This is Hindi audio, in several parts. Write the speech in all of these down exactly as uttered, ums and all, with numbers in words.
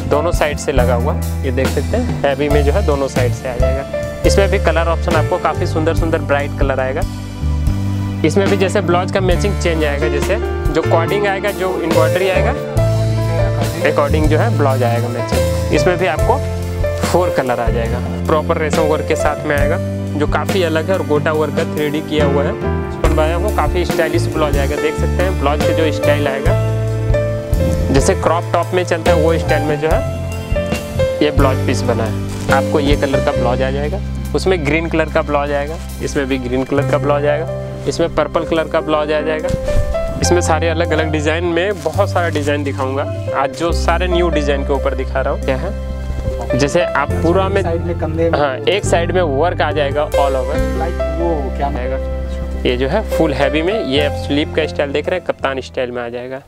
दोनों साइड से लगा हुआ, ये देख सकते हैं हैवी में जो है दोनों साइड से आ जाएगा। इसमें भी कलर ऑप्शन आपको काफ़ी सुंदर सुंदर ब्राइट कलर आएगा। इसमें भी जैसे ब्लाउज का मैचिंग चेंज आएगा, जैसे जो कॉर्डिंग आएगा, जो एम्ब्रॉयडरी आएगा अकॉर्डिंग जो है ब्लाउज आएगा मैचिंग। इसमें भी आपको फोर कलर आ जाएगा। प्रॉपर रेशम वर्क के साथ में आएगा जो काफ़ी अलग है और गोटा वर्क का थ्री डी किया हुआ है। बनवाया हुआ काफ़ी स्टाइलिश ब्लाउज आएगा, देख सकते हैं ब्लाउज के जो स्टाइल आएगा जैसे क्रॉप टॉप में चलता है वो स्टाइल में जो है ये ब्लाउज पीस बना है। आपको ये कलर का ब्लाउज आ जाएगा, उसमें ग्रीन कलर का ब्लाउज आएगा, इसमें भी ग्रीन कलर का ब्लाउज आएगा, इसमें पर्पल कलर का ब्लाउज आ जाएगा। इसमें सारे अलग अलग डिज़ाइन में बहुत सारा डिज़ाइन दिखाऊंगा आज, जो सारे न्यू डिज़ाइन के ऊपर दिखा रहा हूँ। क्या है जैसे आप पूरा में, साइड में कंधे में हाँ एक साइड में वर्क आ जाएगा ऑल ओवर, लाइक वो क्या आएगा। ये जो है फुल हैवी में, ये आप स्लीप का स्टाइल देख रहे हैं, कप्तान स्टाइल में आ जाएगा।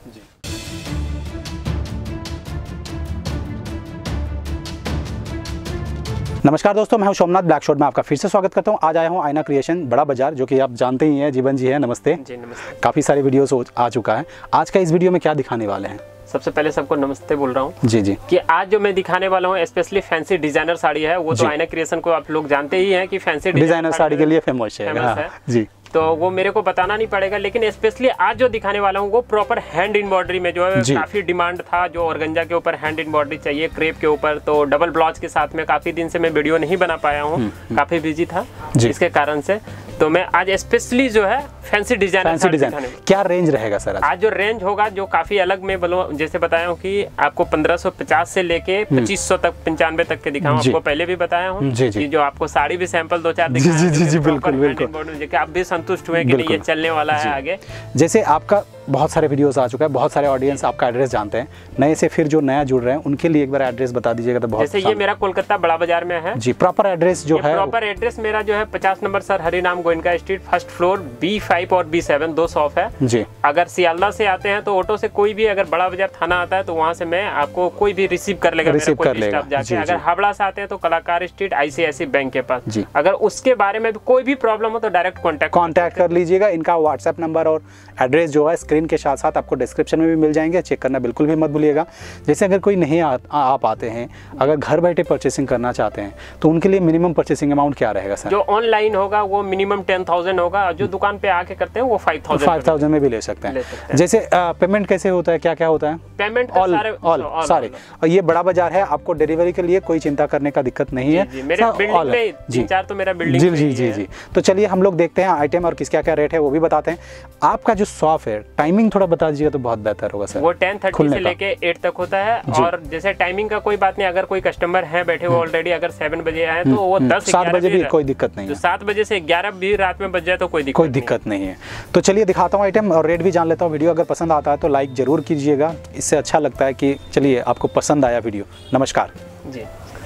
नमस्कार दोस्तों, मैं हूं सोमनाथ ब्लैक शॉट में आपका फिर से स्वागत करता हूं। आज आया हूं आयना क्रिएशन बड़ा बाजार, जो कि आप जानते ही हैं। जीवन जी है, नमस्ते जी नमस्ते। काफ़ी सारे वीडियोस आ चुका है। आज का इस वीडियो में क्या दिखाने वाले हैं? सबसे पहले सबको नमस्ते बोल रहा हूँ जी जी कि आज जो मैं दिखाने वाला हूँ स्पेशली फैंसी डिजाइनर साड़ी है। वो तो आयना क्रिएशन को आप लोग जानते ही हैं कि फैंसी डिजाइनर साड़ी के लिए फेमस है, फेमस है जी। तो वो मेरे को बताना नहीं पड़ेगा, लेकिन स्पेशली आज जो दिखाने वाला हूँ वो प्रॉपर हैंड एम्ब्रॉयडरी में जो है काफी डिमांड था, जो ऑर्गेन्जा के ऊपर हैंड एम्ब्रॉयडरी चाहिए क्रेप के ऊपर, तो डबल ब्लाउज के साथ में काफी दिन से मैं वीडियो नहीं बना पाया हूँ, काफी बिजी था इसके कारण से। तो मैं आज स्पेशली जो है फैंसी डिजाइन फैंसी डिजाइन क्या रेंज रहेगा सर? आज, आज जो रेंज होगा जो काफी अलग में बोलो, जैसे बताया हूँ कि आपको पंद्रह सौ पचास से लेके पच्चीस सौ तक पंचानवे तक के दिखाऊं। आपको पहले भी बताया हूँ कि जो आपको साड़ी भी सैंपल दो चार दिखाया, जी जी जी बिल्कुल बिल्कुल, आप भी संतुष्ट हुए कि नहीं ये चलने वाला है आगे। जैसे आपका बहुत सारे वीडियोस आ चुका है, बहुत सारे ऑडियंस आपका एड्रेस जानते हैं, नए से फिर जो नया जुड़ रहे हैं उनके लिए एक बार एड्रेस बता दीजिएगा तो बहुत। जैसे ये मेरा कोलकाता बड़ा बाजार में है जी, प्रॉपर एड्रेस जो है, प्रॉपर एड्रेस मेरा जो है पचास number sir Harinam Goenka street, first floor, B five और बी सेवन, दो शॉप है जी। अगर सियालदा से आते हैं तो ऑटो से कोई भी अगर बड़ा बाजार थाना आता है तो वहाँ से मैं आपको कोई भी रिसीव कर लेगा, रिसीव कर लेगा जाके। अगर हावड़ा से आते हैं तो कलाकार स्ट्रीट आईसीआईसी बैंक के पास। अगर उसके बारे में भी कोई भी प्रॉब्लम हो तो डायरेक्ट कॉन्टैक्ट कॉन्टैक्ट कर लीजिएगा। इनका व्हाट्सएप नंबर और एड्रेस जो है स्क्रीन के साथ साथ आपको डिस्क्रिप्शन में भी मिल जाएंगे, चेक करना बिल्कुल भी मत भूलिएगा। जैसे अगर कोई नहीं आ, आ पाते हैं, अगर घर बैठे परचेसिंग करना चाहते हैं तो उनके लिए मिनिमम परचेसिंग अमाउंट क्या रहेगा सर? जो ऑनलाइन होगा वो मिनिमम टेन थाउजेंड होगा, और जो दुकान पे आके करते हैं वो फाइव थाउजेंड फाइव थाउजेंड में भी ले सकते हैं। सकते हैं। जैसे पेमेंट कैसे होता है, क्या क्या होता है? पेमेंट ऑल ऑल सारे, और ये बड़ा बाजार है, आपको डिलीवरी के लिए कोई चिंता करने का दिक्कत नहीं है। जी तो मेरा बिल्डिंग जी जी जी जी तो चलिए हम लोग देखते हैं आइटम और किस क्या क्या रेट है वो भी बताते हैं। आपका जो शॉप है टाइमिंग थोड़ा बता दीजिएगा तो बहुत बेहतर होगा सर। वो टेन थर्टी से लेके एट तक होता है, और जैसे टाइमिंग का कोई बात नहीं, अगर कोई कस्टमर है बैठे हुए ऑलरेडी, अगर सेवन बजे आए तो वो दस सात बजे भी कोई दिक्कत नहीं है, सात बजे से ग्यारह भी रात में बज जाए तो कोई कोई दिक्कत नहीं है। तो चलिए दिखाता हूँ आइटम और रेट भी जान लेता हूँ। वीडियो अगर पसंद आता है तो लाइक जरूर कीजिएगा, इससे अच्छा लगता है कि चलिए आपको पसंद आया वीडियो। नमस्कार जी।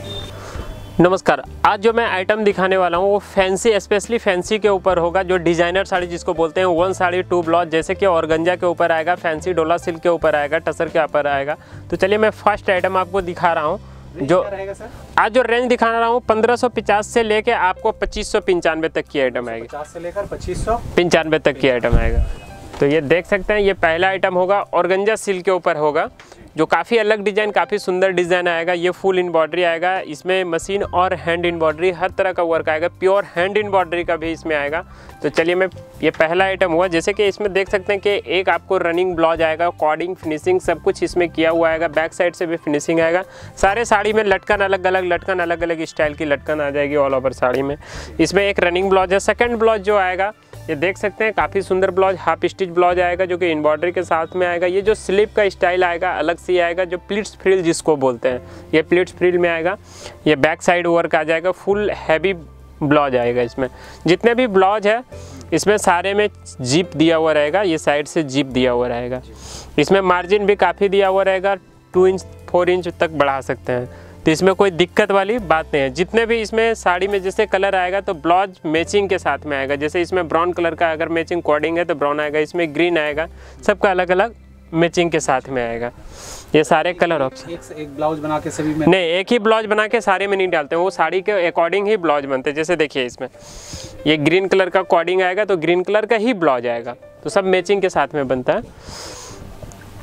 नमस्कार। आज जो मैं आइटम दिखाने वाला हूँ वो फैंसी, स्पेशली फैंसी के ऊपर होगा, जो डिजाइनर साड़ी जिसको बोलते हैं, वन साड़ी टू ब्लाउज, जैसे कि ऑर्गेन्जा के ऊपर आएगा, फैंसी डोला सिल्क के ऊपर आएगा, टसर के ऊपर आएगा। तो चलिए मैं फर्स्ट आइटम आपको दिखा रहा हूँ। जो आज जो रेंज दिखा रहा हूँ पंद्रह सौ पचास से लेके आपको पच्चीस सौ पंचानवे तक की आइटम आएगी, पचास से लेकर पच्चीस सौ पंचानवे तक की आइटम आएगा। तो ये देख सकते हैं, ये पहला आइटम होगा, ऑर्गेन्जा सिल्क के ऊपर होगा, जो काफ़ी अलग डिज़ाइन, काफ़ी सुंदर डिज़ाइन आएगा। ये फुल एम्ब्रॉयडरी आएगा, इसमें मशीन और हैंड एम्ब्रॉयडरी हर तरह का वर्क आएगा, प्योर हैंड एम्ब्रॉयडरी का भी इसमें आएगा। तो चलिए मैं, ये पहला आइटम हुआ, जैसे कि इसमें देख सकते हैं कि एक आपको रनिंग ब्लाउज आएगा, कॉर्डिंग फिनिशिंग सब कुछ इसमें किया हुआ आएगा, बैक साइड से भी फिनिशिंग आएगा। सारे साड़ी में लटकन अलग अलग लटकन अलग अलग स्टाइल की लटकन आ जाएगी ऑल ओवर साड़ी में। इसमें एक रनिंग ब्लाउज है। सेकेंड ब्लाउज जो आएगा ये देख सकते हैं, काफ़ी सुंदर ब्लाउज, हाफ स्टिच ब्लाउज आएगा, जो कि एम्ब्रॉयडरी के साथ में आएगा। ये जो स्लीप का स्टाइल आएगा अलग से आएगा, जो प्लीट्स फ्रिल जिसको बोलते हैं, ये प्लीट्स फ्रिल में आएगा। ये बैक साइड वर्क आ जाएगा, फुल हैवी ब्लाउज आएगा। इसमें जितने भी ब्लाउज है इसमें सारे में जिप दिया हुआ रहेगा, ये साइड से जिप दिया हुआ रहेगा। इसमें मार्जिन भी काफ़ी दिया हुआ रहेगा, टू इंच फोर इंच तक बढ़ा सकते हैं, तो इसमें कोई दिक्कत वाली बात नहीं है। जितने भी इसमें साड़ी में जैसे कलर आएगा तो ब्लाउज मैचिंग के साथ में आएगा, जैसे इसमें ब्राउन कलर का अगर मैचिंग कोडिंग है तो ब्राउन आएगा, इसमें ग्रीन आएगा, सबका अलग अलग मैचिंग के साथ में आएगा। ये सारे कलर ऑप्शन, एक से एक ब्लाउज बना के सभी में नहीं, एक ही ब्लाउज बना के सारे में नहीं डालते हैं, वो साड़ी के अकॉर्डिंग ही ब्लाउज बनते हैं। जैसे देखिए इसमें ये ग्रीन कलर का कोडिंग आएगा तो ग्रीन कलर का ही ब्लाउज आएगा, तो सब मैचिंग के साथ में बनता है।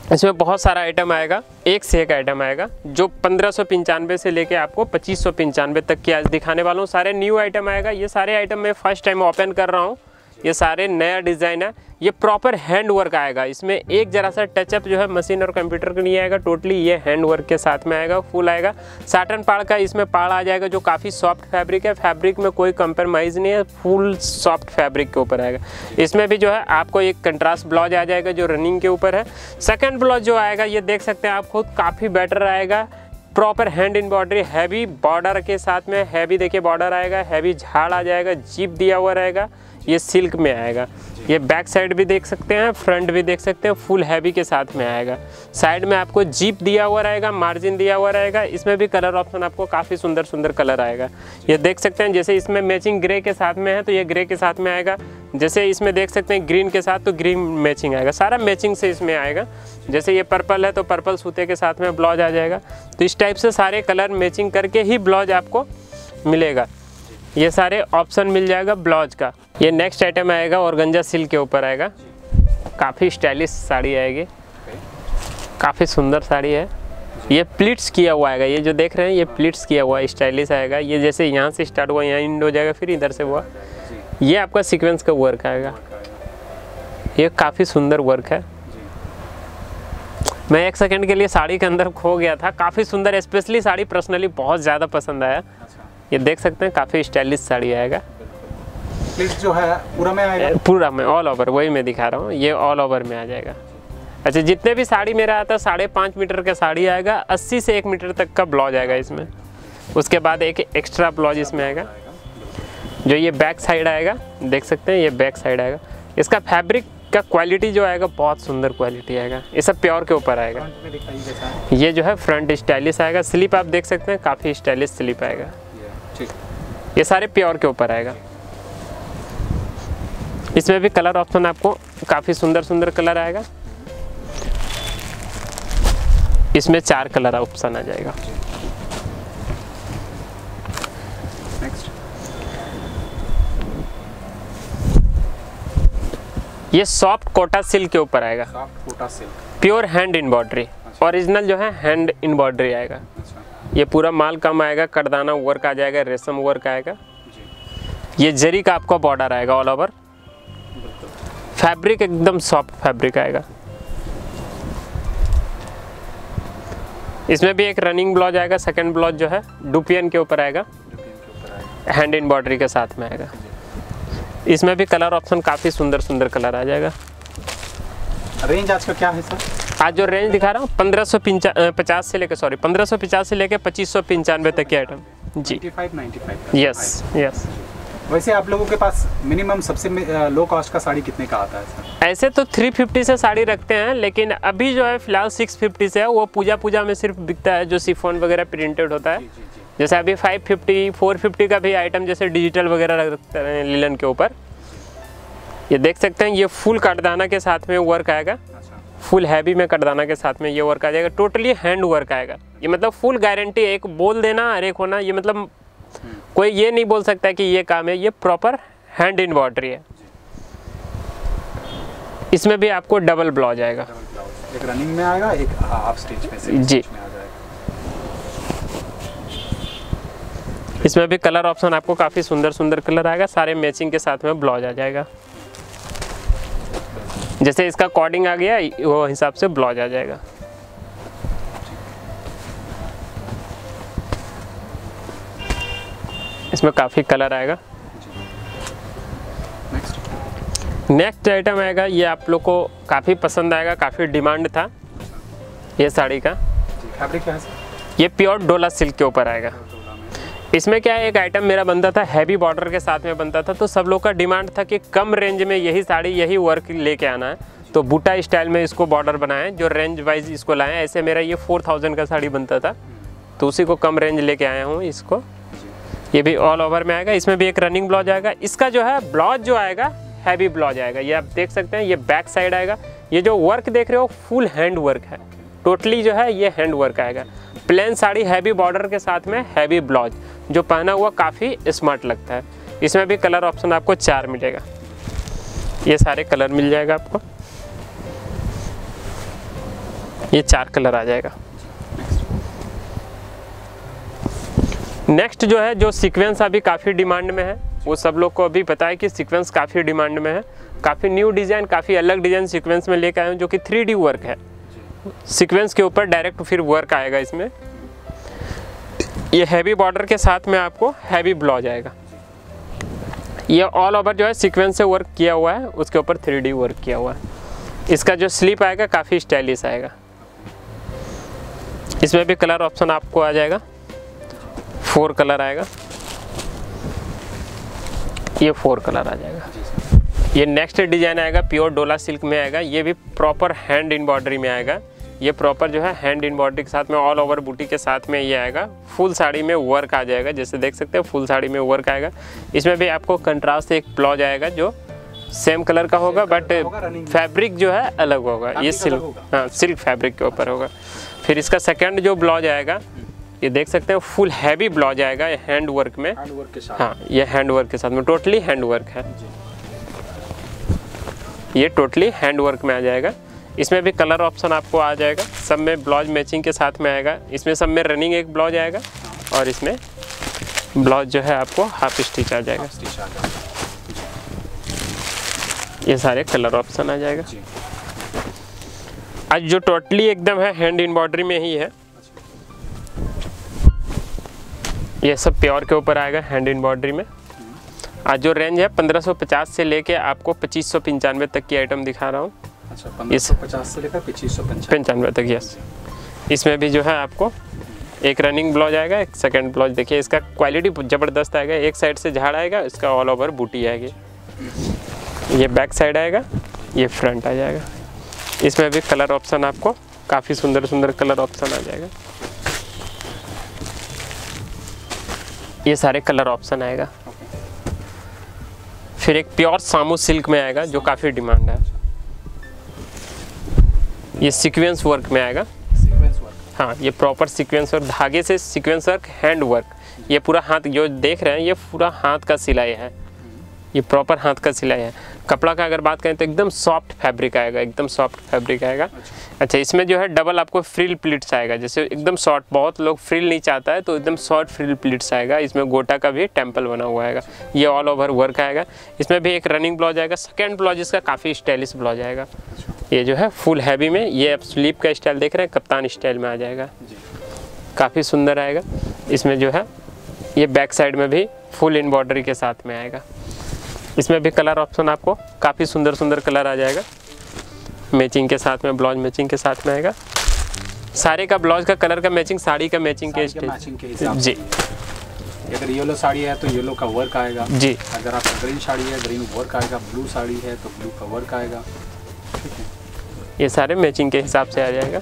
इसमें बहुत सारा आइटम आएगा, एक से एक आइटम आएगा, जो पंद्रह सौ पंचानवे से लेके आपको पच्चीस सौ पंचानवे तक की आज दिखाने वाला हूँ। सारे न्यू आइटम आएगा। ये सारे आइटम मैं फर्स्ट टाइम ओपन कर रहा हूँ। ये सारे नया डिज़ाइन है। ये प्रॉपर हैंड वर्क आएगा। इसमें एक जरा सा टचअप जो है मशीन और कंप्यूटर का नहीं आएगा। टोटली ये हैंड वर्क के साथ में आएगा, फुल आएगा। साटन पाड़ का इसमें पाड़ आ जाएगा, जो काफ़ी सॉफ्ट फैब्रिक है। फैब्रिक में कोई कंप्रोमाइज़ नहीं है, फुल सॉफ्ट फैब्रिक के ऊपर आएगा। इसमें भी जो है आपको एक कंट्रास्ट ब्लाउज आ जाएगा, जो रनिंग के ऊपर है। सेकेंड ब्लाउज जो आएगा, ये देख सकते हैं आप खुद, काफ़ी बेटर आएगा। Proper hand embroidery, heavy border के साथ में, हैवी देखिए बॉर्डर आएगा, हैवी झाड़ आ जाएगा, जीप दिया हुआ रहेगा। ये सिल्क में आएगा। ये बैक साइड भी देख सकते हैं, फ्रंट भी देख सकते हैं, फुल हैवी के साथ में आएगा। साइड में आपको जीप दिया हुआ रहेगा, मार्जिन दिया हुआ रहेगा। इसमें भी कलर ऑप्शन आपको काफ़ी सुंदर सुंदर कलर आएगा। ये देख सकते हैं, जैसे इसमें मैचिंग ग्रे के साथ में है तो ये ग्रे के साथ में आएगा। जैसे इसमें देख सकते हैं ग्रीन के साथ तो ग्रीन मैचिंग आएगा। सारा मैचिंग से इसमें आएगा। जैसे ये पर्पल है तो पर्पल सूते के साथ में ब्लाउज आ जाएगा। तो इस टाइप से सारे कलर मैचिंग करके ही ब्लाउज आपको मिलेगा। ये सारे ऑप्शन मिल जाएगा ब्लाउज का। ये नेक्स्ट आइटम आएगा, ऑर्गेन्जा सिल्क के ऊपर आएगा। काफ़ी स्टाइलिश साड़ी आएगी, काफ़ी सुंदर साड़ी है। ये प्लीट्स किया हुआ आएगा। ये जो देख रहे हैं ये प्लीट्स किया हुआ स्टाइलिश आएगा। ये जैसे यहाँ से स्टार्ट हुआ यहाँ इंड हो जाएगा, फिर इधर से हुआ। ये आपका सीक्वेंस का वर्क आएगा। ये काफ़ी सुंदर वर्क है। मैं एक सेकंड के लिए साड़ी के अंदर खो गया था। काफ़ी सुंदर, स्पेशली साड़ी पर्सनली बहुत ज़्यादा पसंद आया। ये देख सकते हैं काफ़ी स्टाइलिश साड़ी आएगा। प्लीज जो है पूरा में आएगा, पूरा में ऑल ओवर, वही मैं दिखा रहा हूँ। ये ऑल ओवर में आ जाएगा। अच्छा, जितने भी साड़ी मेरा आता है साढ़े पाँच मीटर का साड़ी आएगा। अस्सी से एक मीटर तक का ब्लाउज आएगा इसमें। उसके बाद एक एक्स्ट्रा ब्लाउज इसमें आएगा, जो ये बैक साइड आएगा। देख सकते हैं ये बैक साइड आएगा। इसका फैब्रिक का क्वालिटी जो आएगा बहुत सुंदर क्वालिटी आएगा। ये सब प्योर के ऊपर आएगा। ये जो है फ्रंट स्टाइलिश आएगा। स्लीप आप देख सकते हैं, काफ़ी स्टाइलिश स्लीप आएगा। ये सारे प्योर के ऊपर आएगा। इसमें भी कलर ऑप्शन आपको काफ़ी सुंदर सुंदर कलर आएगा। इसमें चार कलर ऑप्शन आ जाएगा। नेक्स्ट ये सॉफ्ट कोटा सिल्क के ऊपर आएगा। Soft Kota silk, pure hand embroidery. Original जो है हैंड एम्ब्रॉयडरी आएगा। ये पूरा माल कम आएगा, करदाना वर्क आ जाएगा, रेशम वर्क आएगा। ये जरी का आपको बॉर्डर आएगा ऑल ओवर। फैब्रिक एकदम सॉफ्ट फैब्रिक आएगा। इसमें भी एक रनिंग ब्लाउज आएगा। सेकंड ब्लाउज जो है डुपियन के ऊपर आएगा, हैंड एम्ब्रॉयडरी के साथ में आएगा। इसमें भी कलर ऑप्शन काफ़ी सुंदर सुंदर कलर आ जाएगा। रेंज आज का क्या है सर? आज जो रेंज दिखा रहा हूँ पंद्रह सौ पचास से लेकर सॉरी पंद्रह सौ पचास से लेकर पच्चीस सौ पंचानवे तक के आइटम जी। Yes yes. वैसे आप लोगों के पास मिनिमम सबसे लो कॉस्ट का साड़ी कितने का आता है सर? ऐसे तो तीन सौ पचास से साड़ी रखते हैं, लेकिन अभी जो है फिलहाल छह सौ पचास से है। वो पूजा पूजा में सिर्फ बिकता है, जो शिफॉन वगैरह प्रिंटेड होता है। जी, जी, जी। जैसे अभी पाँच सौ पचास, चार सौ पचास का भी आइटम जैसे डिजिटल वगैरह रखते हैं लिलन के ऊपर। ये देख सकते हैं ये फुल कटदाना के साथ में वर्क आएगा। फुल हैवी में कटदाना के साथ में ये वर्क आ जाएगा। टोटली हैंड वर्क आएगा। ये मतलब फुल गारंटी, एक बोल देना और एक होना। ये मतलब कोई ये नहीं बोल सकता कि ये काम है। ये प्रॉपर हैंड एम्ब्रॉयडरी है। इसमें भी आपको डबल ब्लाउज आएगा। एक रनिंग में आएगा, एक हाफ स्टिच में से जी में आ जाएगा। इसमें भी कलर ऑप्शन आपको काफ़ी सुंदर सुंदर कलर आएगा। सारे मैचिंग के साथ में ब्लाउज आ जाएगा। जैसे इसका कॉर्डिंग आ गया वो हिसाब से ब्लाउज आ जाएगा। इसमें काफ़ी कलर आएगा। नेक्स्ट आइटम आएगा, ये आप लोग को काफ़ी पसंद आएगा, काफ़ी डिमांड था ये साड़ी का। फैब्रिक क्या है? ये प्योर डोला सिल्क के ऊपर आएगा। इसमें क्या है, एक आइटम मेरा बनता था हैवी बॉर्डर के साथ में बनता था, तो सब लोग का डिमांड था कि कम रेंज में यही साड़ी यही वर्क लेके आना है, तो बूटा स्टाइल में इसको बॉर्डर बनाए, जो रेंज वाइज इसको लाए। ऐसे मेरा ये फोर थाउजेंड का साड़ी बनता था, तो उसी को कम रेंज लेके आया हूँ इसको। ये भी ऑल ओवर में आएगा। इसमें भी एक रनिंग ब्लाउज आएगा। इसका जो है ब्लाउज जो आएगा हैवी ब्लाउज आएगा। ये आप देख सकते हैं, ये बैक साइड आएगा। ये जो वर्क देख रहे हो फुल हैंड वर्क है। टोटली जो है ये हैंड वर्क आएगा। प्लेन साड़ी हैवी बॉर्डर के साथ में हैवी ब्लाउज, जो पहना हुआ काफ़ी स्मार्ट लगता है। इसमें भी कलर ऑप्शन आपको चार मिलेगा। ये सारे कलर मिल जाएगा आपको। ये चार कलर आ जाएगा। नेक्स्ट जो है, जो सीक्वेंस अभी काफ़ी डिमांड में है, वो सब लोग को अभी पता है कि सीक्वेंस काफ़ी डिमांड में है। काफ़ी न्यू डिज़ाइन, काफ़ी अलग डिज़ाइन सीक्वेंस में लेकर आए हैं, जो कि थ्री डी वर्क है। सीक्वेंस के ऊपर डायरेक्ट फिर वर्क आएगा इसमें। ये हैवी बॉर्डर के साथ में आपको हैवी ब्लाउज आएगा। ये ऑल ओवर जो है सीक्वेंस से वर्क किया हुआ है, उसके ऊपर थ्री डी वर्क किया हुआ है। इसका जो स्लीप आएगा काफ़ी स्टाइलिश आएगा। इसमें भी कलर ऑप्शन आपको आ जाएगा, फोर कलर आएगा। ये फोर कलर आ जाएगा। ये नेक्स्ट डिजाइन आएगा, प्योर डोला सिल्क में आएगा। ये भी प्रॉपर हैंड एम्ब्रॉयडरी में आएगा। ये प्रॉपर जो है हैंड एम्ब्रॉयडरी के साथ में ऑल ओवर बूटी के साथ में ये आएगा। फुल साड़ी में वर्क आ जाएगा, जैसे देख सकते हैं फुल साड़ी में वर्क आएगा। इसमें भी आपको कंट्रास्ट एक ब्लाउज आएगा जो सेम कलर का होगा, बट फैब्रिक जो है अलग होगा। ये सिल्क, हाँ सिल्क फैब्रिक के ऊपर होगा। फिर इसका सेकेंड जो ब्लाउज आएगा, ये देख सकते हैं फुल हैवी ब्लाउज आएगा, ये हैंड वर्क में। हैंड वर्क के साथ, हाँ ये हैंड वर्क के साथ में टोटली हैंड वर्क है। ये टोटली हैंड वर्क में आ जाएगा। इसमें भी कलर ऑप्शन आपको आ जाएगा। सब में ब्लाउज मैचिंग के साथ में आएगा। इसमें सब में रनिंग एक ब्लाउज आएगा और इसमें ब्लाउज जो है आपको हाफ स्टिच आ जाएगा। ये सारे कलर ऑप्शन आ जाएगा। आज जो टोटली एकदम है हैंड एम्ब्रॉयडरी में ही है। ये सब प्योर के ऊपर आएगा हैंड एम्ब्रॉयडरी में। आज जो रेंज है पंद्रह सौ पचास से लेके आपको पच्चीस सौ पंचानवे तक की आइटम दिखा रहा हूँ। अच्छा, पंद्रह सौ पचास से लेकर पच्चीस सौ पंचानवे तक, यस। इसमें भी जो है आपको एक रनिंग ब्लाउज आएगा, एक सेकंड ब्लाउज। देखिए इसका क्वालिटी ज़बरदस्त आएगा। एक साइड से झाड़ आएगा, इसका ऑल ओवर बूटी आएगी। ये बैक साइड आएगा, ये फ्रंट आ जाएगा। इसमें भी कलर ऑप्शन आपको काफ़ी सुंदर सुंदर कलर ऑप्शन आ जाएगा। ये सारे कलर ऑप्शन आएगा। फिर एक प्योर सामू सिल्क में आएगा जो काफ़ी डिमांड है। ये सीक्वेंस वर्क में आएगा। सीक्वेंस वर्क, हाँ ये प्रॉपर सीक्वेंस वर्क, धागे से सीक्वेंस वर्क, हैंड वर्क। ये पूरा हाथ जो देख रहे हैं ये पूरा हाथ का सिलाई है। ये प्रॉपर हाथ का सिलाई है। कपड़ा का अगर बात करें तो एकदम सॉफ्ट फैब्रिक आएगा, एकदम सॉफ्ट फैब्रिक आएगा। अच्छा, इसमें जो है डबल आपको फ्रिल प्लीट्स आएगा। जैसे एकदम शॉर्ट, बहुत लोग फ्रिल नहीं चाहता है तो एकदम शॉर्ट फ्रिल प्लीट्स आएगा। इसमें गोटा का भी टेम्पल बना हुआ आएगा। ये ऑल ओवर वर्क आएगा। इसमें भी एक रनिंग ब्लाउज आएगा। सेकेंड ब्लाउज इसका काफ़ी स्टाइलिश ब्लाउज आएगा। ये जो है फुल हैवी में, ये आप स्लीप का स्टाइल देख रहे हैं, कप्तान स्टाइल में आ जाएगा। काफ़ी सुंदर आएगा। इसमें जो है ये बैक साइड में भी फुल एम्ब्रॉयडरी के साथ में आएगा। इसमें भी कलर ऑप्शन आपको काफ़ी सुंदर सुंदर कलर आ जाएगा। मैचिंग के साथ में, ब्लाउज मैचिंग के साथ में आएगा। सारे का ब्लाउज का कलर का मैचिंग, साड़ी का मैचिंग के हिसाब जी। अगर येलो साड़ी है तो येलो का वर्क आएगा जी। अगर आपका ग्रीन साड़ी है ग्रीन वर्क आएगा। ब्लू साड़ी है तो ब्लू का वर्क आएगा। ये सारे मैचिंग के हिसाब से आ जाएगा।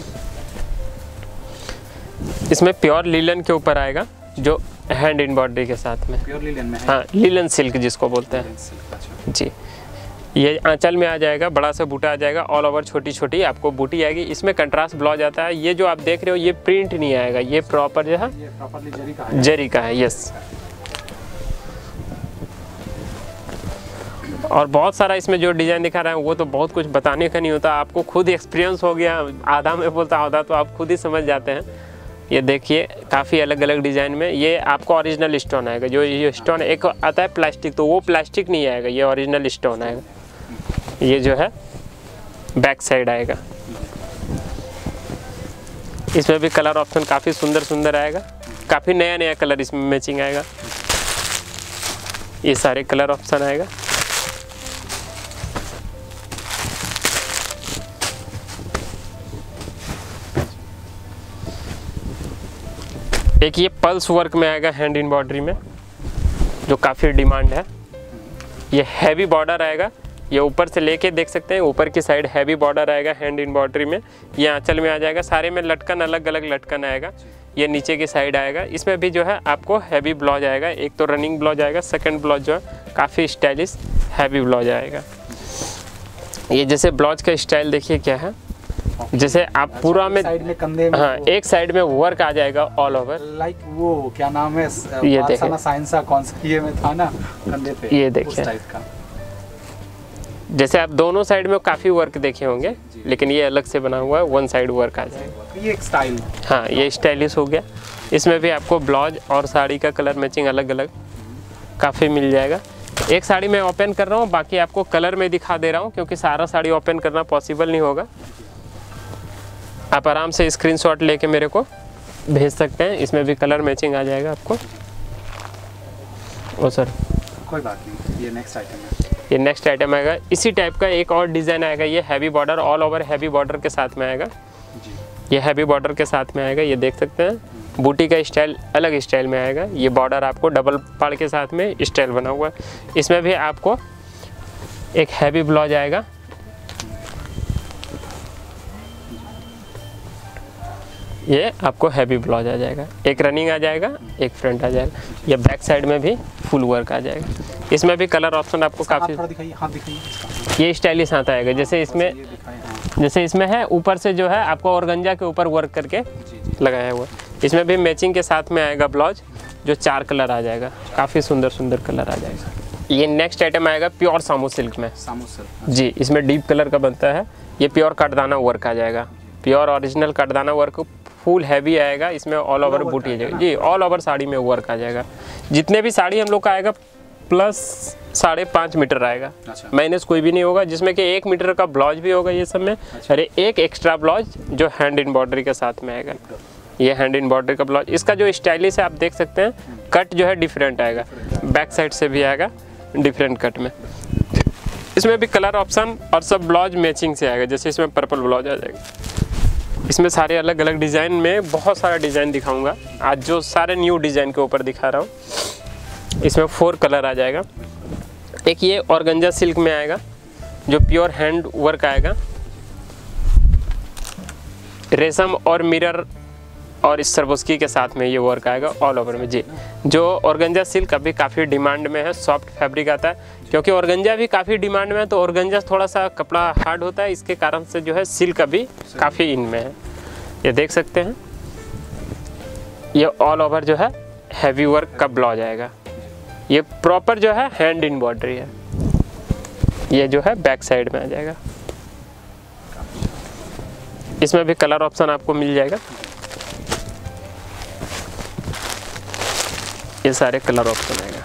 इसमें प्योर लीलन के ऊपर आएगा जो हैंड एम्ब्रॉयडरी के साथ में। प्योर लीलन में है। हाँ लीलन सिल्क जिसको बोलते हैं जी। ये आंचल में आ जाएगा, बड़ा सा बूटा आ जाएगा। ऑल ओवर छोटी छोटी आपको बूटी आएगी। इसमें कंट्रास्ट ब्लाउज आता है। ये जो आप देख रहे हो ये प्रिंट नहीं आएगा, ये प्रॉपर जो है ये प्रॉपर्ली जरी का है। जरी का है, यस। और बहुत सारा इसमें जो डिज़ाइन दिखा रहे हैं वो तो बहुत कुछ बताने का नहीं होता, आपको खुद एक्सपीरियंस हो गया। आधा में बोलता होता तो आप खुद ही समझ जाते हैं। ये देखिए काफ़ी अलग अलग डिज़ाइन में। ये आपको ओरिजिनल स्टोन आएगा। जो ये स्टोन एक आता है प्लास्टिक, तो वो प्लास्टिक नहीं आएगा, ये ओरिजिनल स्टोन आएगा। ये जो है बैक साइड आएगा। इसमें भी कलर ऑप्शन काफ़ी सुंदर सुंदर आएगा। काफ़ी नया नया कलर इसमें मैचिंग आएगा। ये सारे कलर ऑप्शन आएगा। एक ये पल्स वर्क में आएगा हैंड एम्ब्रॉयडरी में, जो काफ़ी डिमांड है। ये हैवी बॉर्डर आएगा। ये ऊपर से लेके देख सकते हैं, ऊपर की साइड हैवी बॉर्डर आएगा हैंड एम्ब्रॉयडरी में। ये आंचल में आ जाएगा। सारे में लटकन अलग अलग लटकन आएगा। ये नीचे की साइड आएगा। इसमें भी जो है आपको हैवी ब्लाउज आएगा। एक तो रनिंग ब्लाउज आएगा, सेकंड ब्लाउज जो है काफ़ी स्टाइलिश हैवी ब्लाउज आएगा। ये जैसे ब्लाउज का स्टाइल देखिए क्या है, जैसे आप पूरा में, साइड में कंधे में, हाँ एक साइड में वर्क आ जाएगा ऑल ओवर। लाइक वो क्या नाम है, ये देखिए साइंसा कौन सा ये में था ना कंधे पे, ये देखिए उस टाइप का। जैसे आप दोनों साइड में काफ़ी वर्क देखे होंगे। जी। लेकिन ये अलग से बना हुआ है, वन साइड वर्क आ जाएगा। ये एक स्टाइल, हाँ ये स्टाइलिश हो गया। इसमें भी आपको ब्लाउज और साड़ी का कलर मैचिंग अलग अलग काफ़ी मिल जाएगा। एक साड़ी मैं ओपन कर रहा हूँ, बाकी आपको कलर में दिखा दे रहा हूँ क्योंकि सारा साड़ी ओपन करना पॉसिबल नहीं होगा। आप आराम से स्क्रीनशॉट लेके मेरे को भेज सकते हैं, इसमें भी कलर मैचिंग आ जाएगा आपको। ओ सर कोई बात नहीं, ये नेक्स्ट आइटम है। ये नेक्स्ट आइटम आएगा, इसी टाइप का एक और डिज़ाइन आएगा। ये heavy border, all over heavy border के साथ में आएगा जी। ये हैवी बॉर्डर के साथ में आएगा, ये देख सकते हैं। बूटी का स्टाइल अलग स्टाइल में आएगा। ये बॉर्डर आपको डबल पाड़ के साथ में स्टाइल बना हुआ है। इसमें भी आपको एक हैवी ब्लाउज आएगा, ये आपको हैवी ब्लाउज आ जाएगा। एक रनिंग आ जाएगा, एक फ्रंट आ जाएगा। ये बैक साइड में भी फुल वर्क आ जाएगा। इसमें भी कलर ऑप्शन आपको काफ़ी, ये स्टाइलिश आता आएगा। जैसे इसमें जैसे इसमें है ऊपर से जो है आपको ऑर्गेन्जा के ऊपर वर्क करके लगाया हुआ। इसमें भी मैचिंग के साथ में आएगा ब्लाउज, जो चार कलर आ जाएगा, काफ़ी सुंदर सुंदर कलर आ जाएगा। ये नेक्स्ट आइटम आएगा प्योर सामू सिल्क में। सामू सिल्क जी, इसमें डीप कलर का बनता है। ये प्योर कटदाना वर्क आ जाएगा, प्योर ओरिजिनल कटदाना वर्क, फुल हैवी आएगा। इसमें ऑल ओवर बूटी आ जाएगी जी, ऑल ओवर साड़ी में वर्क आ जाएगा। जितने भी साड़ी हम लोग का आएगा प्लस साढ़े पाँच मीटर आएगा, अच्छा। माइनस कोई भी नहीं होगा, जिसमें कि एक मीटर का ब्लाउज भी होगा ये सब में। अच्छा। अरे एक एक्स्ट्रा ब्लाउज जो हैंड एम्ब्रॉयडरी के साथ में आएगा, ये हैंड एम्ब्रॉयडरी का ब्लाउज। इसका जो स्टाइलिश है आप देख सकते हैं, कट जो है डिफरेंट आएगा, बैक साइड से भी आएगा डिफरेंट कट में। इसमें भी कलर ऑप्शन और सब ब्लाउज मैचिंग से आएगा। जैसे इसमें पर्पल ब्लाउज आ जाएगा। इसमें सारे अलग अलग डिज़ाइन में बहुत सारा डिज़ाइन दिखाऊंगा आज, जो सारे न्यू डिज़ाइन के ऊपर दिखा रहा हूँ। इसमें फोर कलर आ जाएगा। एक ये ऑर्गेन्जा सिल्क में आएगा, जो प्योर हैंड वर्क आएगा, रेशम और मिरर और इस सरबोस्की के साथ में ये वर्क आएगा ऑल ओवर में जी। जो ऑर्गेन्जा सिल्क अभी काफ़ी डिमांड में है, सॉफ्ट फैब्रिक आता है, क्योंकि ऑर्गेन्जा भी काफ़ी डिमांड में है। तो ऑर्गेन्जा थोड़ा सा कपड़ा हार्ड होता है, इसके कारण से जो है सिल्क अभी काफ़ी इन में है। ये देख सकते हैं, ये ऑल ओवर जो है हैवी वर्क का ब्लाउज आएगा। ये प्रॉपर जो है हैंड एम्ब्रॉयडरी है। ये जो है बैक साइड में आ जाएगा। इसमें भी कलर ऑप्शन आपको मिल जाएगा। ये सारे कलर ऑप्शन आएगा।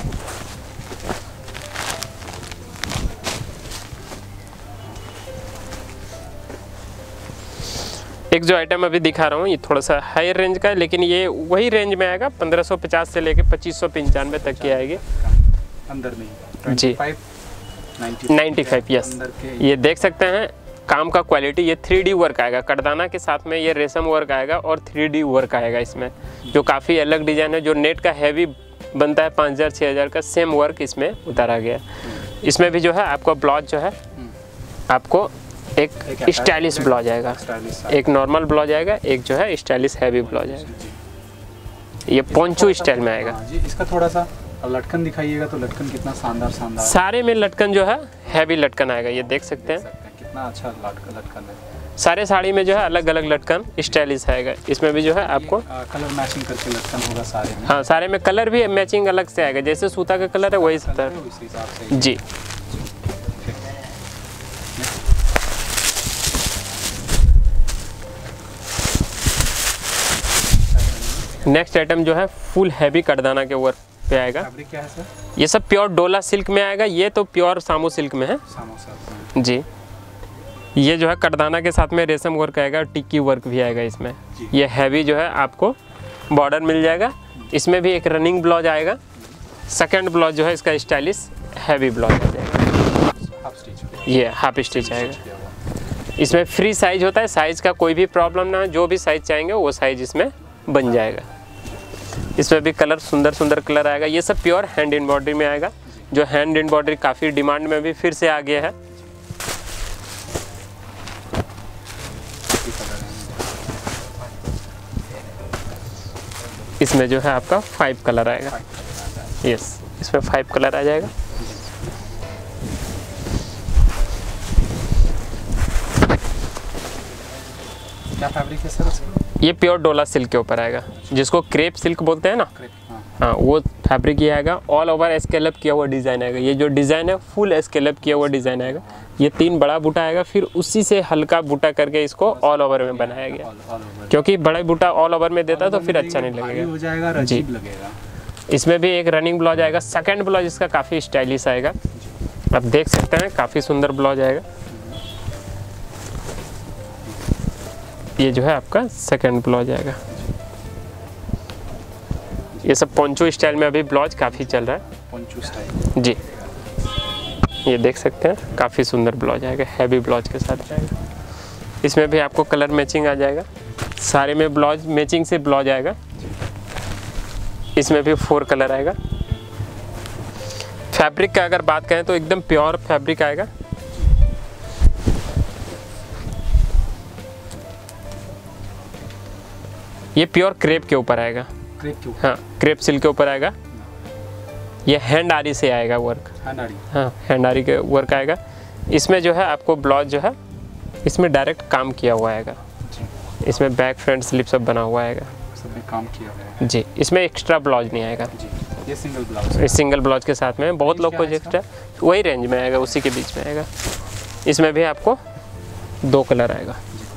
एक जो आइटम अभी दिखा रहा हूँ ये थोड़ा सा हायर रेंज का है, लेकिन ये वही रेंज में आएगा। पंद्रह सौ पचास से लेके पच्चीस सौ पंचानवे तक की आएगी अंदर में जी। Ninety five yes. ये देख सकते हैं काम का क्वालिटी। ये थ्री डी वर्क आएगा, कटदाना के साथ में ये रेशम वर्क आएगा और थ्री डी वर्क आएगा इसमें, जो काफ़ी अलग डिज़ाइन है। जो नेट का हैवी बनता है पाँच हज़ार छः हज़ार का, सेम वर्क इसमें उतारा गया। इसमें भी जो है आपको ब्लाउज जो है आपको एक स्टाइलिश ब्लाउज आएगा, एक नॉर्मल ब्लाउज आएगा, एक जो है स्टाइलिश हैवी ब्लाउज आएगा। ये पोंचू स्टाइल में आएगा जी। इसका थोड़ा सा लटकन दिखाइएगा, तो लटकन कितना शानदार शानदार सारे में लटकन जो है हैवी लटकन आएगा। ये देख सकते हैं कितना अच्छा लटकन है। सारे साड़ी में जो है अलग अलग लटकन स्टाइलिश आएगा। इसमें भी जो है आपको कलर मैचिंग करके लटकन होगा सारे में। हाँ, सारे में कलर भी मैचिंग अलग से आएगा। जैसे सूता का कलर है वही सूता जी। नेक्स्ट आइटम जो है फुल हैवी कटदाना के वर्क पे आएगा। फैब्रिक क्या है सर? ये सब प्योर डोला सिल्क में आएगा। ये तो प्योर सामू सिल्क में है सामू सिल्क में जी। ये जो है कटदाना के साथ में रेशम वर्क आएगा, टिक्की वर्क भी आएगा इसमें। ये हैवी जो है आपको बॉर्डर मिल जाएगा। इसमें भी एक रनिंग ब्लाउज आएगा। सेकंड ब्लाउज जो है इसका स्टाइलिश हैवी ब्लाउज आ जाएगा। ये हाफ स्टिच आएगा। इसमें फ्री साइज होता है, साइज का कोई भी प्रॉब्लम ना है। जो भी साइज चाहेंगे वो साइज इसमें बन जाएगा। इसमें भी कलर सुंदर सुंदर कलर आएगा। ये सब प्योर हैंड एम्ब्रॉयडरी में आएगा, जो हैंड एम्ब्रॉयडरी काफ़ी डिमांड में भी फिर से आ गया है। इसमें जो है आपका फाइव कलर आएगा। यस, इसमें फाइव कलर आ जाएगा। क्या फैब्रिक है सर इसका? ये प्योर डोला सिल्क के ऊपर आएगा, जिसको क्रेप सिल्क बोलते हैं ना। हाँ। हाँ, वो फैब्रिक ये आएगा। ऑल ओवर स्केलअप किया हुआ डिज़ाइन आएगा। ये जो डिज़ाइन है फुल स्केलअप किया हुआ डिज़ाइन आएगा। ये तीन बड़ा बूटा आएगा, फिर उसी से हल्का बूटा करके इसको ऑल ओवर में बनाया गया, क्योंकि बड़ा बूटा ऑल ओवर में देता तो फिर अच्छा नहीं लगेगा, हो जाएगा, अजीब लगेगा। इसमें भी एक रनिंग ब्लाउज आएगा। सेकंड ब्लाउज इसका काफ़ी स्टाइलिश आएगा, आप देख सकते हैं, काफ़ी सुंदर ब्लाउज आएगा। ये जो है आपका सेकंड ब्लाउज आएगा। ये सब पोंचो स्टाइल में अभी ब्लाउज काफ़ी चल रहा है, पोंचो स्टाइल जी। ये देख सकते हैं, काफ़ी सुंदर ब्लाउज आएगा, हैवी ब्लाउज के साथ आएगा। इसमें भी आपको कलर मैचिंग आ जाएगा, सारे में ब्लाउज मैचिंग से ब्लाउज आएगा। इसमें भी फोर कलर आएगा। फैब्रिक का अगर बात करें तो एकदम प्योर फैब्रिक आएगा। ये प्योर क्रेप के ऊपर आएगा, क्रेप के ऊपर, हाँ क्रेप सिल्क के ऊपर आएगा। ये हैंड आरी से आएगा वर्क, हैंड आरी, हाँ हैंड आरी के वर्क आएगा। इसमें जो है आपको ब्लाउज जो है इसमें डायरेक्ट काम किया हुआ आएगा, इसमें बैक फ्रंट स्लिप सब बना हुआ आएगा, सब में काम किया हुआ है जी। इसमें एक्स्ट्रा ब्लाउज नहीं आएगा जी। ये सिंगल ब्लाउज, इस सिंगल ब्लाउज के साथ में बहुत लोग को एक्स्ट्रा वही रेंज में आएगा, उसी के बीच में आएगा। इसमें भी आपको दो कलर आएगा,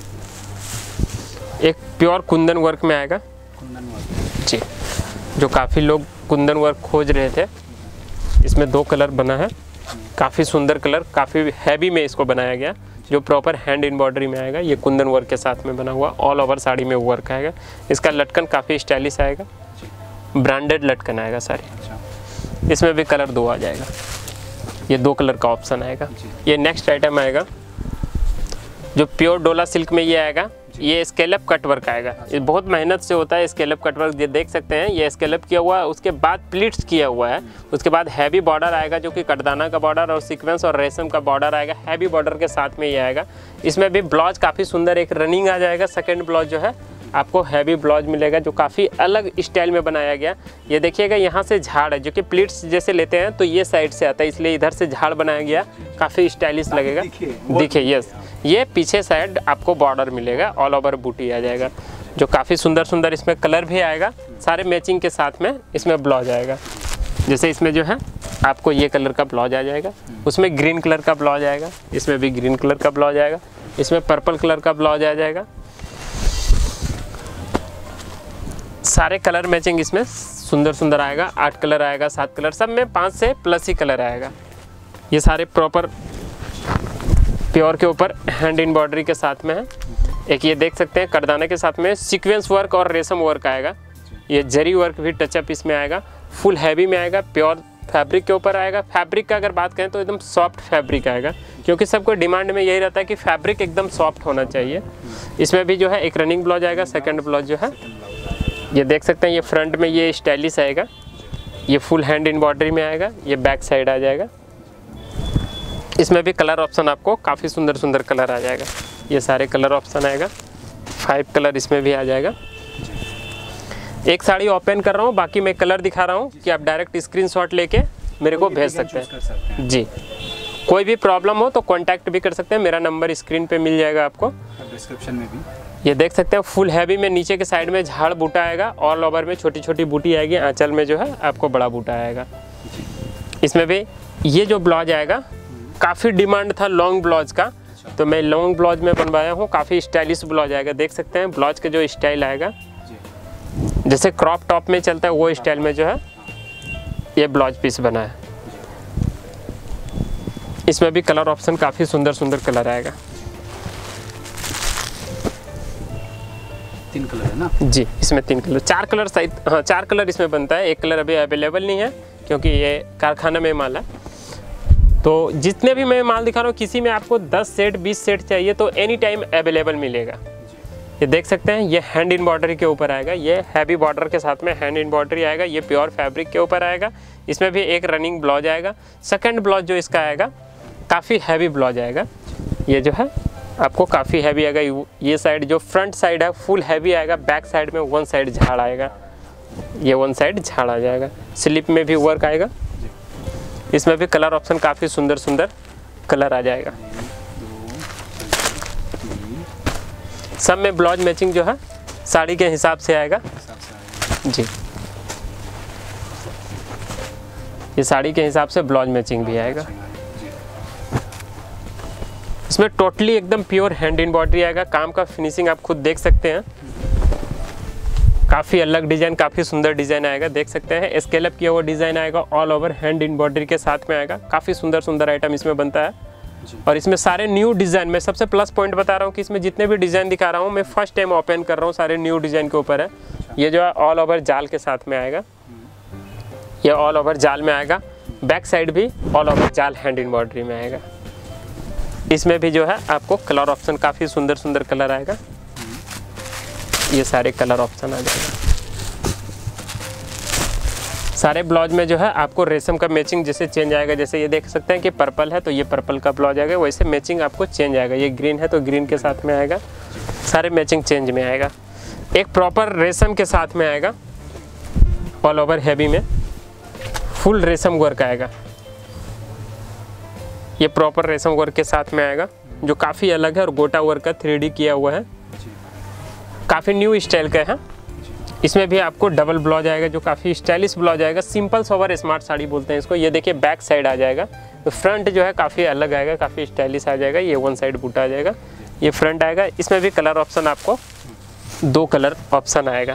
एक प्योर कुंदन वर्क में आएगा कुंदन वर्क जी, जो काफ़ी लोग कुंदन वर्क खोज रहे थे। इसमें दो कलर बना है, काफ़ी सुंदर कलर, काफ़ी हैवी में इसको बनाया गया, जो प्रॉपर हैंड एम्ब्रॉयडरी में आएगा। ये कुंदन वर्क के साथ में बना हुआ ऑल ओवर साड़ी में वर्क आएगा। इसका लटकन काफ़ी स्टाइलिश आएगा, ब्रांडेड लटकन आएगा सारी। इसमें भी कलर दो आ जाएगा, ये दो कलर का ऑप्शन आएगा। ये नेक्स्ट आइटम आएगा जो प्योर डोला सिल्क में ये आएगा। ये स्केलअप कट वर्क आएगा, ये बहुत मेहनत से होता है स्केलअप कट वर्क। ये देख सकते हैं, ये स्केलअप किया हुआ है, उसके बाद प्लीट्स किया हुआ है, उसके बाद हैवी बॉर्डर आएगा जो कि कटदाना का बॉर्डर और सीक्वेंस और रेशम का बॉर्डर आएगा, हैवी बॉर्डर के साथ में ये आएगा। इसमें भी ब्लाउज काफ़ी सुंदर एक रनिंग आ जाएगा। सेकेंड ब्लाउज जो है आपको हैवी ब्लाउज मिलेगा, जो काफ़ी अलग स्टाइल में बनाया गया। ये देखिएगा, यहाँ से झाड़ है, जो कि प्लीट्स जैसे लेते हैं तो ये साइड से आता है, इसलिए इधर से झाड़ बनाया गया, काफ़ी स्टाइलिश लगेगा। देखिए यस, ये पीछे साइड आपको बॉर्डर मिलेगा, ऑल ओवर बूटी आ जाएगा, जो काफ़ी सुंदर सुंदर इसमें कलर भी आएगा, सारे मैचिंग के साथ में इसमें ब्लाउज आएगा। जैसे इसमें जो है आपको ये कलर का ब्लाउज आ जाएगा, उसमें ग्रीन कलर का ब्लाउज आएगा, इसमें भी ग्रीन कलर का ब्लाउज आएगा, इसमें पर्पल कलर का ब्लाउज आ जाएगा। सारे कलर मैचिंग इसमें सुंदर सुंदर आएगा, आठ कलर आएगा, सात कलर, सब में पाँच से प्लस ही कलर आएगा। ये सारे प्रॉपर प्योर के ऊपर हैंड एम्ब्रॉयडरी के साथ में है। एक ये देख सकते हैं करदाने के साथ में सीक्वेंस वर्क और रेशम वर्क आएगा। ये जरी वर्क भी टचअप इसमें आएगा, फुल हैवी में आएगा, प्योर फैब्रिक के ऊपर आएगा। फैब्रिक का अगर बात करें तो एकदम सॉफ्ट फैब्रिक आएगा, क्योंकि सबको डिमांड में यही रहता है कि फैब्रिक एकदम सॉफ्ट होना चाहिए। इसमें भी जो है एक रनिंग ब्लाउज आएगा। सेकंड ब्लाउज जो है ये देख सकते हैं, ये फ्रंट में ये स्टाइलिश आएगा, ये फुल हैंड एम्ब्रॉयडरी में आएगा, ये बैक साइड आ जाएगा। इसमें भी कलर ऑप्शन आपको काफ़ी सुंदर सुंदर कलर आ जाएगा, ये सारे कलर ऑप्शन आएगा, फाइव कलर इसमें भी आ जाएगा। एक साड़ी ओपन कर रहा हूँ, बाकी मैं कलर दिखा रहा हूँ कि आप डायरेक्ट स्क्रीनशॉट लेके मेरे को भेज सकते हैं जी। कोई भी प्रॉब्लम हो तो कांटेक्ट भी कर सकते हैं, मेरा नंबर स्क्रीन पे मिल जाएगा आपको, डिस्क्रिप्शन में भी। ये देख सकते हैं फुल हैवी में नीचे के साइड में झाड़ बूटा आएगा, ऑल ओवर में छोटी छोटी बूटी आएगी, आंचल में जो है आपको बड़ा बूटा आएगा। इसमें भी ये जो ब्लाउज आएगा काफ़ी डिमांड था लॉन्ग ब्लाउज का, तो मैं लॉन्ग ब्लाउज में बनवाया हूँ, काफ़ी स्टाइलिश ब्लाउज आएगा। देख सकते हैं ब्लाउज का जो स्टाइल आएगा, जैसे क्रॉप टॉप में चलता है वो स्टाइल में जो है ये ब्लाउज पीस बना है। इसमें भी कलर ऑप्शन काफ़ी सुंदर सुंदर कलर आएगा। तीन कलर है ना जी, इसमें तीन कलर, चार कलर शायद, हाँ चार कलर इसमें बनता है। एक कलर अभी अवेलेबल नहीं है क्योंकि ये कारखाना में माल है। तो जितने भी मैं माल दिखा रहा हूँ, किसी में आपको दस सेट बीस सेट चाहिए तो एनी टाइम अवेलेबल मिलेगा। ये देख सकते हैं, ये हैंड एम्ब्रॉयडरी के ऊपर आएगा, ये हैवी बॉर्डर के साथ में हैंड एम्ब्रॉयडरी आएगा, ये प्योर फैब्रिक के ऊपर आएगा। इसमें भी एक रनिंग ब्लाउज आएगा। सेकंड ब्लाउज जो इसका आएगा काफ़ी हैवी ब्लाउज आएगा, ये जो है आपको काफ़ी हैवी आएगा। ये साइड जो फ्रंट साइड है फुल हैवी आएगा, बैक साइड में वन साइड झाड़ आएगा, ये वन साइड झाड़ आ जाएगा। स्लिप में भी वर्क आएगा। इसमें भी कलर ऑप्शन काफ़ी सुंदर सुंदर कलर आ जाएगा। सब में ब्लाउज मैचिंग जो है साड़ी के हिसाब से आएगा जी। ये साड़ी के हिसाब से ब्लाउज मैचिंग भी आएगा। इसमें टोटली एकदम प्योर हैंड एम्ब्रॉयडरी आएगा। काम का फिनिशिंग आप खुद देख सकते हैं, काफ़ी अलग डिज़ाइन, काफ़ी सुंदर डिज़ाइन आएगा। देख सकते हैं स्केलअप किया हुआ डिज़ाइन आएगा, ऑल ओवर हैंड एम्ब्रॉयडरी के साथ में आएगा। काफ़ी सुंदर सुंदर आइटम इसमें बनता है और इसमें सारे न्यू डिज़ाइन, मैं सबसे प्लस पॉइंट बता रहा हूँ कि इसमें जितने भी डिज़ाइन दिखा रहा हूँ मैं फर्स्ट टाइम ओपन कर रहा हूँ, सारे न्यू डिज़ाइन के ऊपर है। ये जो है ऑल ओवर जाल के साथ में आएगा, ये ऑल ओवर जाल में आएगा। बैक साइड भी ऑल ओवर जाल हैंड एम्ब्रॉयडरी में आएगा। इसमें भी जो है आपको कलर ऑप्शन काफ़ी सुंदर सुंदर कलर आएगा, ये सारे कलर ऑप्शन आ जाएगा। सारे ब्लाउज में जो है आपको रेशम का मैचिंग जैसे चेंज आएगा, जैसे ये देख सकते हैं कि पर्पल है तो ये पर्पल का ब्लाउज आएगा, वैसे मैचिंग आपको चेंज आएगा। ये ग्रीन है तो ग्रीन के साथ में आएगा, सारे मैचिंग चेंज में आएगा। एक प्रॉपर रेशम के साथ में आएगा, ऑल ओवर हैवी में फुल रेशम वर्क आएगा। ये प्रॉपर रेशम वर्क के साथ में आएगा जो काफ़ी अलग है और गोटा वर्क का थ्री डी किया हुआ है, काफ़ी न्यू स्टाइल का है। इसमें भी आपको डबल ब्लाउज आएगा जो काफ़ी स्टाइलिश ब्लाउज आएगा, सिंपल सोवर स्मार्ट साड़ी बोलते हैं इसको। ये देखिए बैक साइड आ जाएगा, तो फ्रंट जो है काफ़ी अलग आएगा, काफ़ी स्टाइलिश आ जाएगा। ये वन साइड बूटा आ जाएगा, ये फ्रंट आएगा। इसमें भी कलर ऑप्शन आपको दो कलर ऑप्शन आएगा।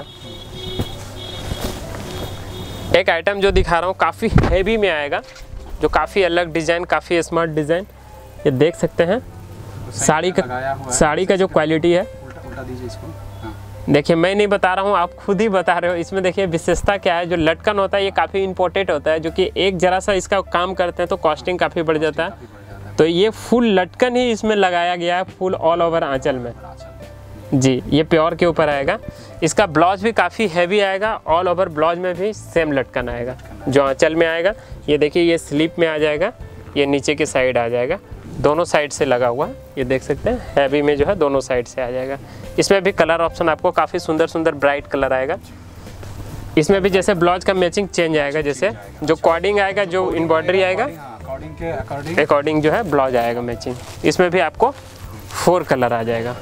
एक आइटम जो दिखा रहा हूँ काफ़ी हैवी में आएगा, जो काफ़ी अलग डिज़ाइन, काफ़ी स्मार्ट डिज़ाइन। ये देख सकते हैं साड़ी का, साड़ी का जो क्वालिटी है, देखिए मैं नहीं बता रहा हूँ, आप खुद ही बता रहे हो। इसमें देखिए विशेषता क्या है, जो लटकन होता है ये काफ़ी इंपॉर्टेंट होता है, जो कि एक जरा सा इसका काम करते हैं तो कॉस्टिंग काफ़ी बढ़ जाता है। तो ये फुल लटकन ही इसमें लगाया गया है, फुल ऑल ओवर आंचल में जी। ये प्योर के ऊपर आएगा। इसका ब्लाउज भी काफ़ी हैवी आएगा, ऑल ओवर ब्लाउज में भी सेम लटकन आएगा जो आंचल में आएगा। ये देखिए ये स्लीप में आ जाएगा, ये नीचे की साइड आ जाएगा, दोनों साइड से लगा हुआ है। ये देख सकते हैं हैवी में जो है दोनों साइड से आ जाएगा। इसमें भी कलर ऑप्शन आपको काफ़ी सुंदर सुंदर ब्राइट कलर आएगा। इसमें भी जैसे ब्लाउज का मैचिंग चेंज आएगा, जैसे जो कॉर्डिंग आएगा, जो एम्ब्रॉयडरी आएगा अकॉर्डिंग जो है ब्लाउज आएगा मैचिंग। इसमें भी आपको फोर कलर आ जाएगा,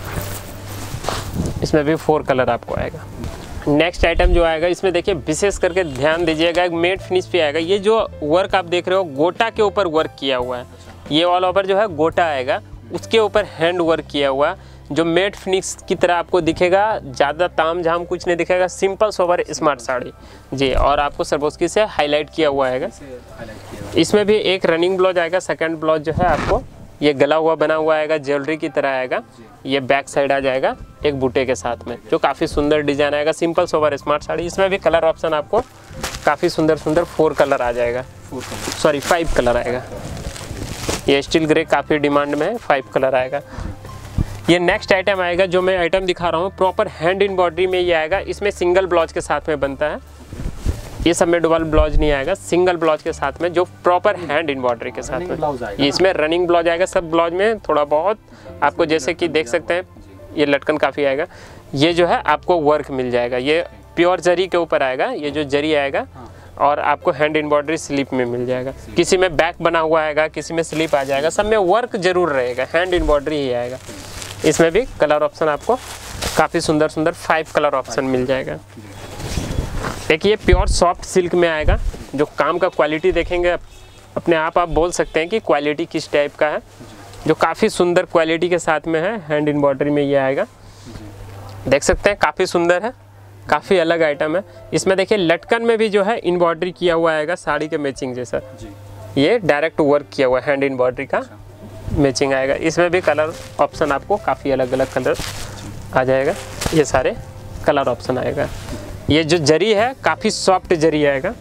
इसमें भी फोर कलर आपको आएगा। नेक्स्ट आइटम जो आएगा इसमें देखिए विशेष करके ध्यान दीजिएगा, एक मेट फिनिश पे आएगा। ये जो वर्क आप देख रहे हो गोटा के ऊपर वर्क किया हुआ है, ये ऑल ओवर जो है गोटा आएगा, उसके ऊपर हैंड वर्क किया हुआ, जो मेट फिनिश की तरह आपको दिखेगा। ज़्यादा ताम झाम कुछ नहीं दिखेगा, सिंपल सोबर स्मार्ट साड़ी जी। और आपको सरबोस्की से हाईलाइट किया हुआ आएगा। इसमें भी एक रनिंग ब्लाउज आएगा, सेकंड ब्लाउज जो है आपको ये गला हुआ बना हुआ आएगा, ज्वेलरी की तरह आएगा। ये बैक साइड आ जाएगा एक बूटे के साथ में, जो काफ़ी सुंदर डिज़ाइन आएगा, सिंपल सोबर स्मार्ट साड़ी। इसमें भी कलर ऑप्शन आपको काफ़ी सुंदर सुंदर फोर कलर आ जाएगा, सॉरी फाइव कलर आएगा। ये स्टील ग्रे काफ़ी डिमांड में है, फाइव कलर आएगा। ये नेक्स्ट आइटम आएगा जो मैं आइटम दिखा रहा हूँ, प्रॉपर हैंड एम्ब्रॉयडरी में ये आएगा। इसमें सिंगल ब्लाउज के साथ में बनता है, ये सब में डबल ब्लाउज नहीं आएगा, सिंगल ब्लाउज के साथ में जो प्रॉपर हैंड एम्ब्रॉयडरी के साथ में। ये इसमें रनिंग ब्लाउज आएगा, सब ब्लाउज में थोड़ा बहुत आपको जैसे कि देख सकते हैं ये लटकन काफ़ी आएगा। ये जो है आपको वर्क मिल जाएगा, ये प्योर जरी के ऊपर आएगा, ये जो जरी आएगा और आपको हैंड एम्ब्रॉयडरी स्लीप में मिल जाएगा। किसी में बैक बना हुआ आएगा, किसी में स्लीप आ जाएगा, सब में वर्क जरूर रहेगा, हैंड एम्ब्रॉयडरी ही आएगा। इसमें भी कलर ऑप्शन आपको काफ़ी सुंदर सुंदर फाइव कलर ऑप्शन मिल जाएगा। एक ये प्योर सॉफ्ट सिल्क में आएगा, जो काम का क्वालिटी देखेंगे अपने आप आप बोल सकते हैं कि क्वालिटी किस टाइप का है, जो काफ़ी सुंदर क्वालिटी के साथ में है। हैंड एम्ब्रॉयडरी में ये आएगा, देख सकते हैं काफ़ी सुंदर है, काफ़ी अलग आइटम है। इसमें देखिए लटकन में भी जो है एम्ब्रॉयडरी किया हुआ आएगा, साड़ी के मैचिंग जैसा। ये डायरेक्ट वर्क किया हुआ हैंड एम्ब्रॉयडरी का मैचिंग आएगा। इसमें भी कलर ऑप्शन आपको काफ़ी अलग अलग कलर आ जाएगा, ये सारे कलर ऑप्शन आएगा। ये जो जरी है काफ़ी सॉफ्ट जरी आएगा,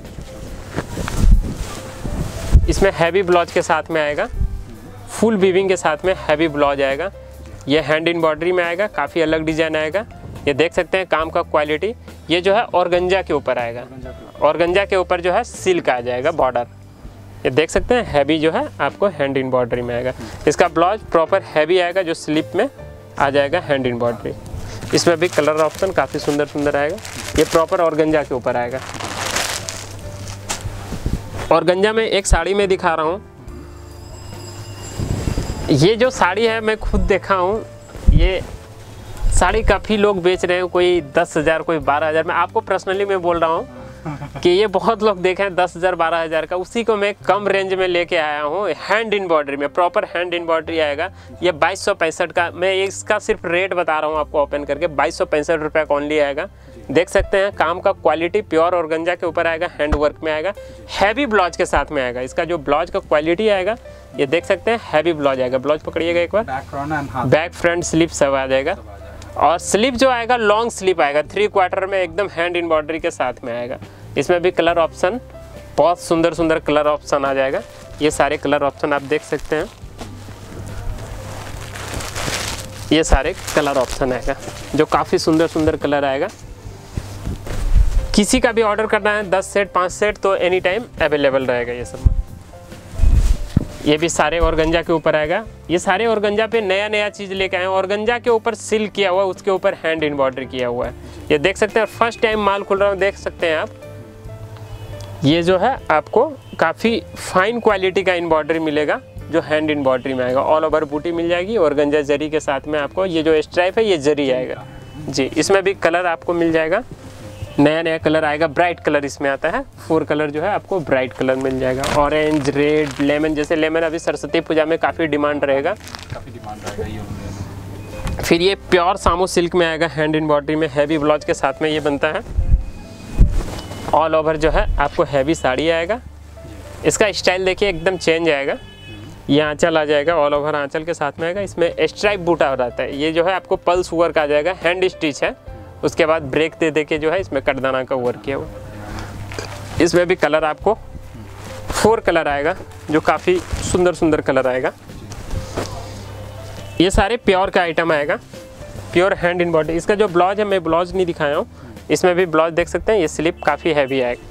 इसमें हैवी ब्लाउज के साथ में आएगा, फुल वीविंग के साथ में हैवी ब्लाउज आएगा। ये हैंड एम्ब्रॉयडरी में आएगा, काफ़ी अलग डिज़ाइन आएगा। ये देख सकते हैं काम का क्वालिटी। ये जो है ऑर्गेंजा के ऊपर आएगा, ऑर्गेंजा के ऊपर जो है सिल्क आ जाएगा बॉर्डर। ये देख सकते हैं हैवी जो है आपको हैंड एम्ब्रॉयडरी में आएगा। इसका ब्लाउज प्रॉपर हैवी आएगा, जो स्लिप में आ जाएगा हैंड एम्ब्रॉयडरी। इसमें भी कलर ऑप्शन काफ़ी सुंदर सुंदर आएगा। ये प्रॉपर ऑर्गेंजा के ऊपर आएगा। ऑर्गेंजा में एक साड़ी में दिखा रहा हूँ, ये जो साड़ी है मैं खुद देखा हूँ, ये साड़ी काफ़ी लोग बेच रहे हैं, कोई दस हज़ार कोई बारह हज़ार। मैं आपको पर्सनली मैं बोल रहा हूँ कि ये बहुत लोग देखे हैं दस हज़ार बारह हज़ार का, उसी को मैं कम रेंज में लेके आया हूँ। हैंड एम्ब्रॉयडरी में, प्रॉपर हैंड एम्ब्रॉयडरी आएगा। ये बाईस सौ पैंसठ का, मैं इसका सिर्फ रेट बता रहा हूँ आपको ओपन करके, बाईस सौ पैंसठ रुपये का ओनली आएगा। देख सकते हैं काम का क्वालिटी प्योर ऑर्गेन्जा के ऊपर आएगा, हैंड वर्क में आएगा, हैवी ब्लाउज के साथ में आएगा। इसका जो ब्लाउज का क्वालिटी आएगा ये देख सकते हैं, हैवी ब्लाउज आएगा। ब्लाउज पकड़िएगा एक बार, बैक फ्रंट स्लीव सब आ जाएगा। और स्लीव जो आएगा लॉन्ग स्लीव आएगा, थ्री क्वार्टर में एकदम हैंड एम्ब्रॉयडरी के साथ में आएगा। इसमें भी कलर ऑप्शन बहुत सुंदर सुंदर कलर ऑप्शन आ जाएगा। ये सारे कलर ऑप्शन आप देख सकते हैं, ये सारे कलर ऑप्शन आएगा जो काफ़ी सुंदर सुंदर कलर आएगा। किसी का भी ऑर्डर करना है दस सेट पाँच सेट तो एनी टाइम अवेलेबल रहेगा ये सब। ये भी सारे ऑर्गेन्जा के ऊपर आएगा। ये सारे ऑर्गेन्जा पे नया नया चीज़ लेके आए हैं। ऑर्गेन्जा के ऊपर सिल्क किया हुआ है, उसके ऊपर हैंड एम्ब्रॉयडरी किया हुआ है। ये देख सकते हैं, फर्स्ट टाइम माल खुल रहा है, देख सकते हैं आप। ये जो है आपको काफ़ी फाइन क्वालिटी का एम्ब्रॉयडरी मिलेगा जो हैंड एम्ब्रॉयडरी में आएगा। ऑल ओवर बूटी मिल जाएगी ऑर्गेन्जा जरी के साथ में। आपको ये जो स्ट्राइप है ये जरी आएगा जी। इसमें भी कलर आपको मिल जाएगा, नया नया कलर आएगा। ब्राइट कलर इसमें आता है, फोर कलर जो है आपको ब्राइट कलर मिल जाएगा। ऑरेंज, रेड, लेमन, जैसे लेमन अभी सरस्वती पूजा में काफ़ी डिमांड रहेगा, काफ़ी डिमांड रहेगा ये। फिर ये प्योर सामो सिल्क में आएगा, हैंड एम्ब्रॉयडरी में, हैवी ब्लाउज के साथ में ये बनता है। ऑल ओवर जो है आपको हैवी साड़ी आएगा। इसका स्टाइल देखिए एकदम चेंज आएगा। ये आंचल आ जाएगा, ऑल ओवर आंचल के साथ में आएगा। इसमें स्ट्राइप बूटा रहता है। ये जो है आपको पल्स वर्क आ जाएगा, हैंड स्टिच है। उसके बाद ब्रेक दे दे के जो है इसमें कटदाना का वर्क किया हुआ। इसमें भी कलर आपको फोर कलर आएगा जो काफ़ी सुंदर सुंदर कलर आएगा। ये सारे प्योर का आइटम आएगा, प्योर हैंड एम्ब्रॉयडरी। इसका जो ब्लाउज है, मैं ब्लाउज नहीं दिखाया हूँ, इसमें भी ब्लाउज देख सकते हैं। ये स्लिप काफ़ी हैवी आएगा।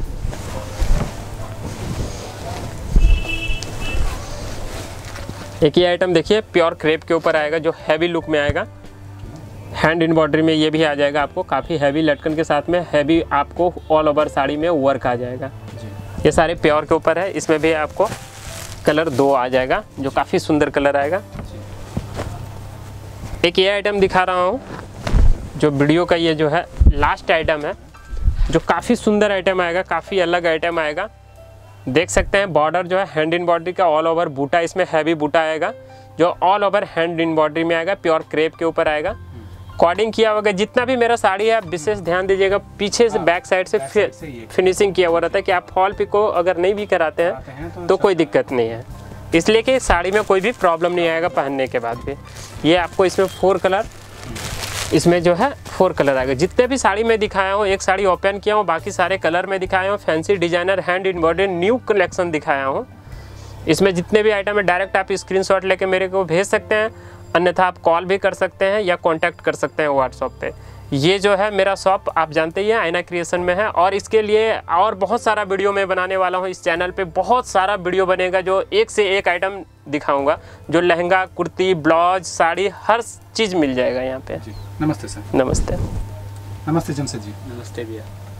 एक ये आइटम देखिए प्योर क्रेप के ऊपर आएगा जो हैवी लुक में आएगा। हैंड एम्ब्रॉयडरी में ये भी आ जाएगा आपको, काफ़ी हैवी लटकन के साथ में हैवी आपको ऑल ओवर साड़ी में वर्क आ जाएगा। ये सारे प्योर के ऊपर है। इसमें भी आपको कलर दो आ जाएगा जो काफ़ी सुंदर कलर आएगा। एक ये आइटम दिखा रहा हूँ जो वीडियो का ये जो है लास्ट आइटम है, जो काफ़ी सुंदर आइटम आएगा, काफ़ी अलग आइटम आएगा। देख सकते हैं बॉर्डर जो है हैंड एम्ब्रॉयडरी का, ऑल ओवर बूटा, इसमें हैवी बूटा आएगा जो ऑल ओवर हैंड एम्ब्रॉयडरी में आएगा, प्योर क्रेप के ऊपर आएगा। कॉर्डिंग किया होगा। जितना भी मेरा साड़ी है आप विशेष ध्यान दीजिएगा, पीछे से बैक साइड से फिर फिनिशिंग किया हुआ रहता है कि आप फॉल पिको अगर नहीं भी कराते हैं तो कोई दिक्कत नहीं है, इसलिए कि साड़ी में कोई भी प्रॉब्लम नहीं आएगा पहनने के बाद भी। ये आपको इसमें फोर कलर, इसमें जो है फोर कलर आएगा। जितने भी साड़ी में दिखाया हूँ, एक साड़ी ओपन किया हूँ, बाकी सारे कलर में दिखाया हूँ। Fancy designer hand embroidery new collection दिखाया हूँ। इसमें जितने भी आइटम है डायरेक्ट आप स्क्रीनशॉट लेके मेरे को भेज सकते हैं, अन्यथा आप कॉल भी कर सकते हैं या कांटेक्ट कर सकते हैं व्हाट्सएप पे। ये जो है मेरा शॉप आप जानते ही हैं, आईना क्रिएशन में है। और इसके लिए और बहुत सारा वीडियो मैं बनाने वाला हूँ। इस चैनल पे बहुत सारा वीडियो बनेगा जो एक से एक आइटम दिखाऊंगा, जो लहंगा, कुर्ती, ब्लाउज, साड़ी, हर चीज़ मिल जाएगा यहाँ पे। नमस्ते सर। नमस्ते। नमस्ते जमशेद जी। नमस्ते भैया।